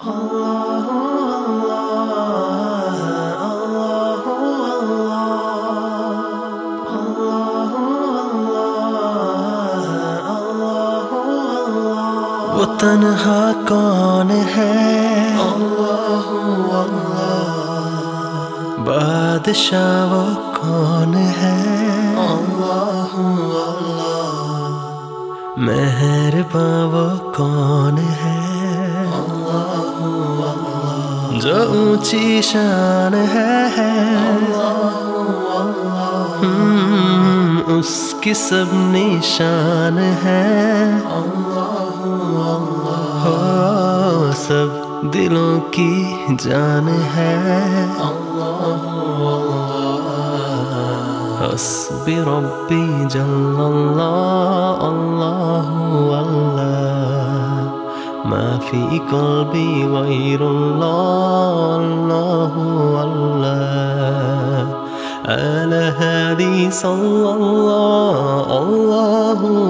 وہ تنہا کون ہے؟ اللہ اللہ۔ بادشاہ وہ کون ہے؟ اللہ اللہ۔ مہرباں وہ کون ہے؟ اللہ اللہ۔ جو اونچی شان ہے اللہ اللہ، اس کی سب نشان ہے اللہ اللہ، سب دلوں کی جان ہے اللہ اللہ۔ حسبی ربی جل اللہ اللہ اللہ، ما فی قلبی غیر اللہ اللہ اللہ۔ على هادي صلى الله الله